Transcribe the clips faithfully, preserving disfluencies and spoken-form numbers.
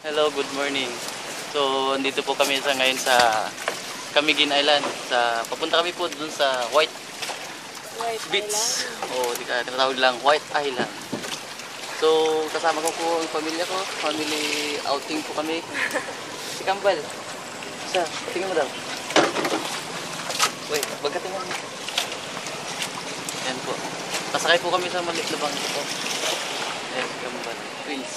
Hello, good morning. So, andito po kami sa ngayon sa Camiguin Island. Sa papunta kami po dun sa White, White Beach. Island. O, di ka tinatawag lang White Island. So, kasama ko po ang pamilya ko. Family outing po kami. Si Kambal. Isa, patingin mo daw. Wait, bagkatingin mo. Yan po. Pasakay po kami sa maliit na bangko po. Ayan, si Kambal. Twins.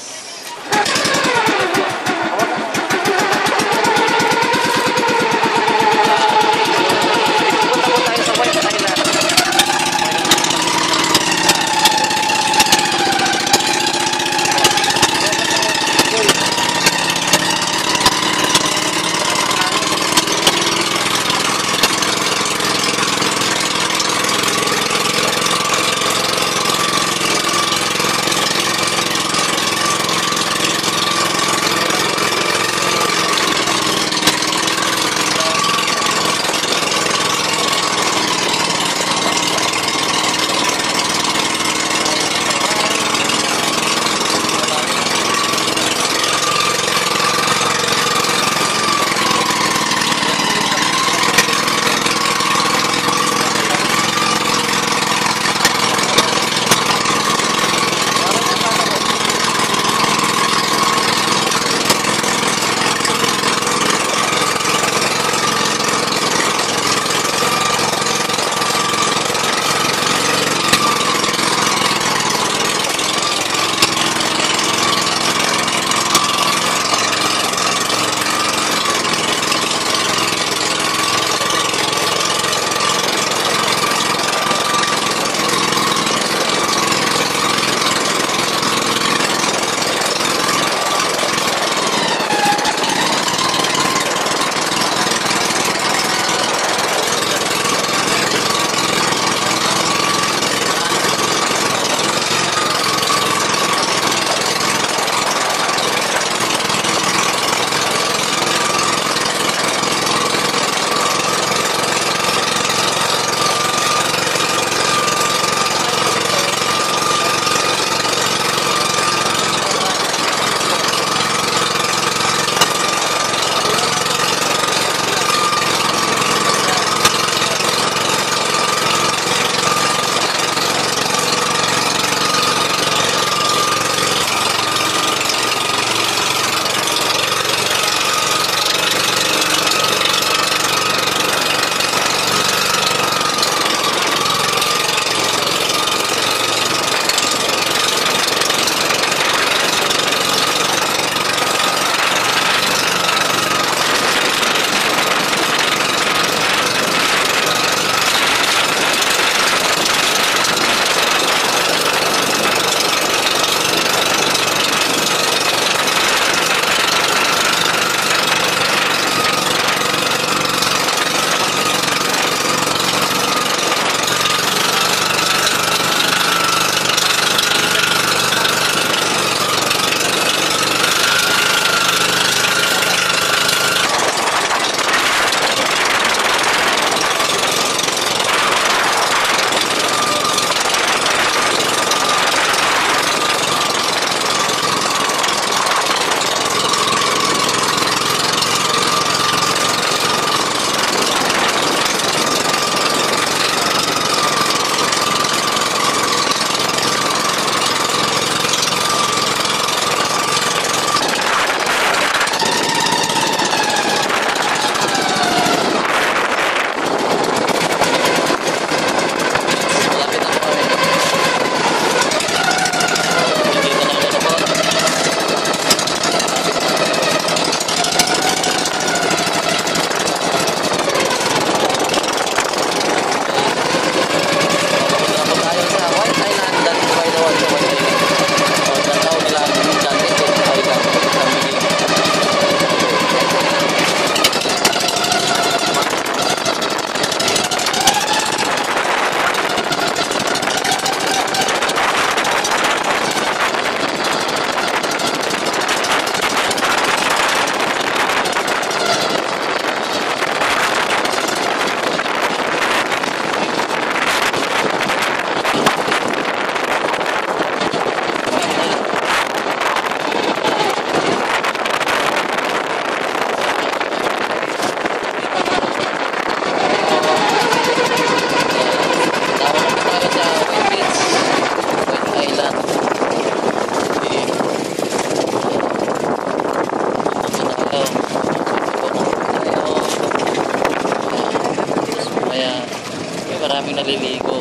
daming naliligo.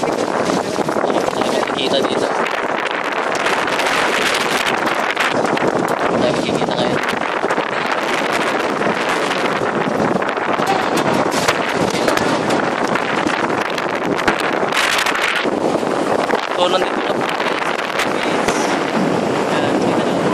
Kita dito. Tayo makikita ngayon. So, nandito na po. Ayan, kita nyo.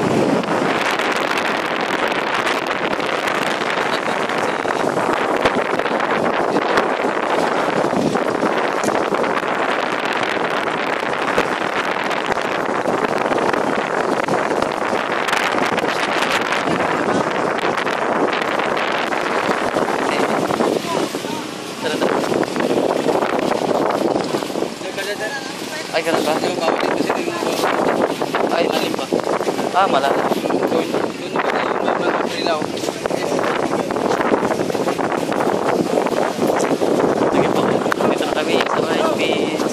Ay, ganun ba? Ay, alim ba? Ah, malalim. Doon, doon ba tayo mga prilaw? Sige po, dito na kami sa may beach.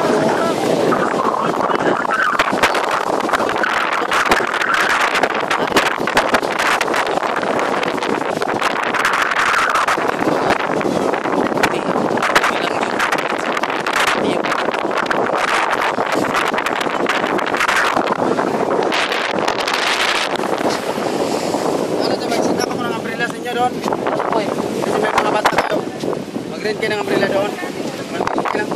Doon. Oy, Kasi may mga bata kayo. Mag-rent kayo ng umbrella doon. Mag-rent lang.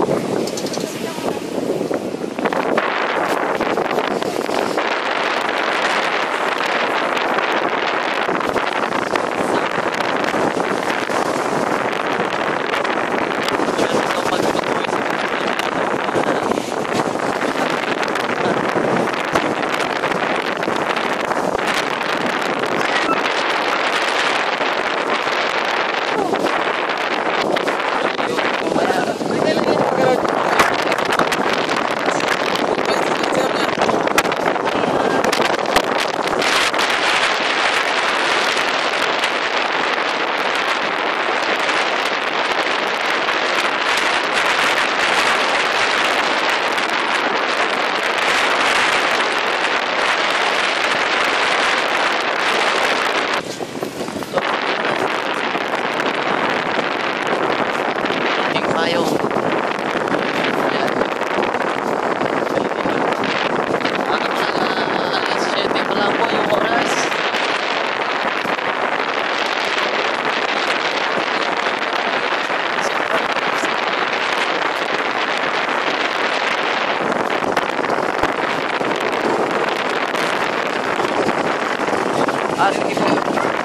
Ah, sige po.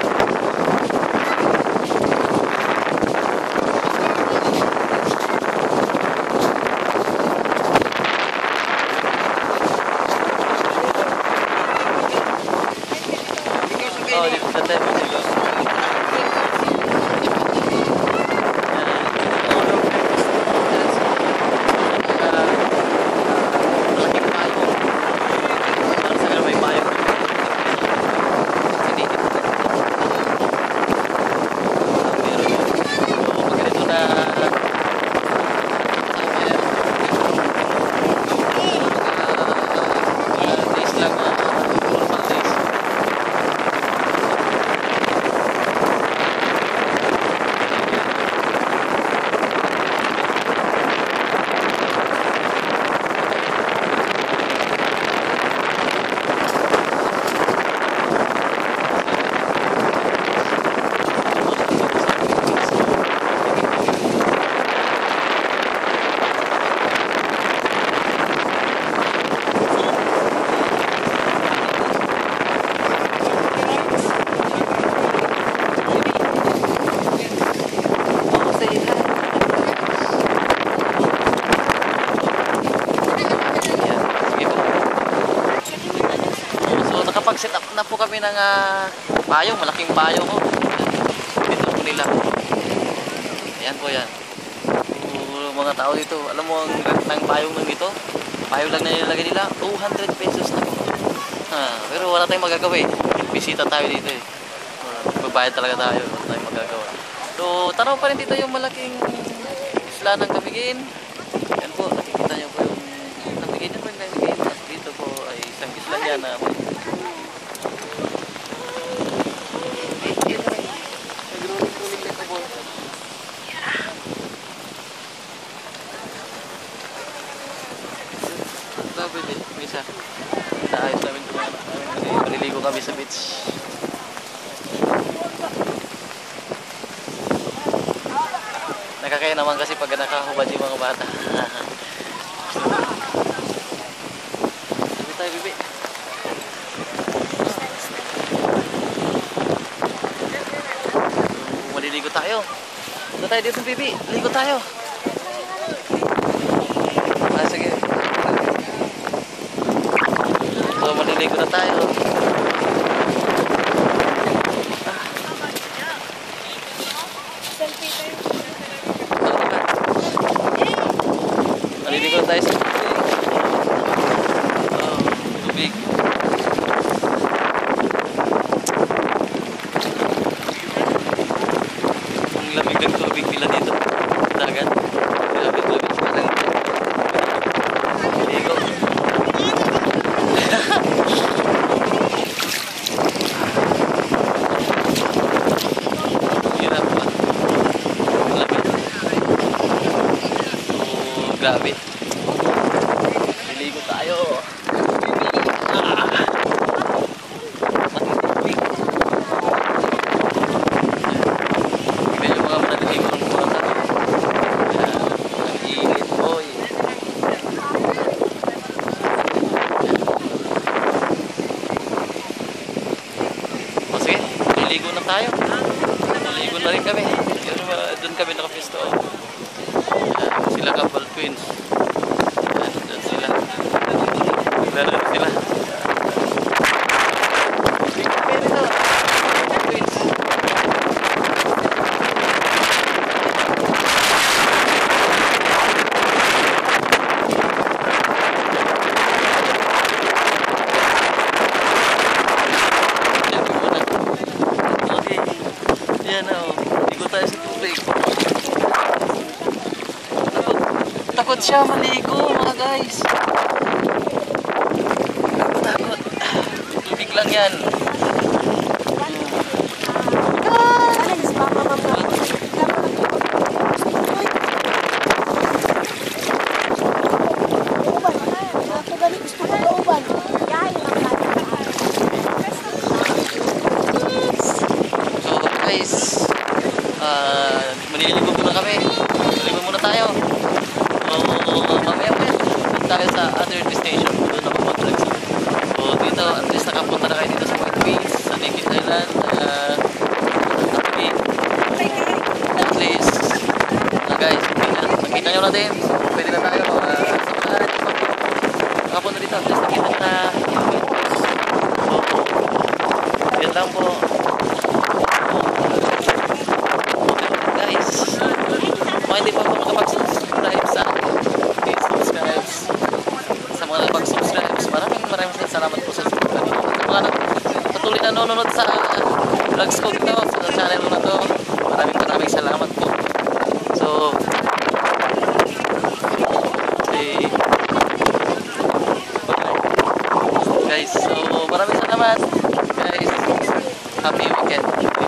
Oh, dito sa tayo dito. Nakapag-set up na po kami ng uh, payong, malaking payong ko. Dito po nila. Ayan po yan. So, mga tao dito, alam mo ang ng payong lang dito? Payong lang na nilalagay nila, two hundred pesos na po. Ah, pero wala tayong magagawa eh. Bisita tayo dito eh. Magbabayad talaga tayo, wala tayong magagawa. So, tanaw pa rin dito yung malaking isla ng Camiguin. Ayan po, nakikita nyo po yung Camiguin. Yan po yung Camiguin. Dito po ay isang isla dyan na kami sa beach. Nakakaya naman kasi pag nakahubad yung mga bata. Bibi tayo, bibi. So, maliligo tayo. Punta tayo dito, bibi. Ligo tayo. Ah, sige. So, maliligo na tayo. Maliligo tayo sa tubig. Oh, tubig. Ang lamig ng tubig nila dito. Dagat. Lamig-lamig pa lang. Ligo. Hirap pa. Lamig. Oh, grabe. Liligo tayo. Ah. Matitipig. Tignan yung mga manaliligo ng mga tao. Ang init, boy. O sige, liligo na tayo. Liligo na rin kami. Doon kami nakapisto. Sila couple twins. Doon sila. Naglaro sila. Twins. Okay. Yan na o. Ligo tayo sa tubig. Takot. Takot siya maligo mga guys. Takot. Tubig lang yan. So guys, uh, manililigo muna kami. Manililigo muna tayo. So mamaya ulit tayo sa other destination. Doon ako mag-vlog. So dito, at least nakapunta na kayo dito sa White Beach, sa Camiguin Island, uh, at least, uh, guys, nakita nyo natin, so pwede na tayo, uh, sa mga nakapunta dito, at least nakita nyo na, so, yan lang po. Guys, kung hindi pa po nakapag-subscribe sa akin, please subscribe. Sa mga nakapag-subscribe, maraming maraming salamat po sa subscribe. Sa mga patuloy na nanonood sa vlogs ko dito, sa channel ko na to, maraming maraming salamat po. So, okay. Guys, so maraming salamat. Guys, happy weekend.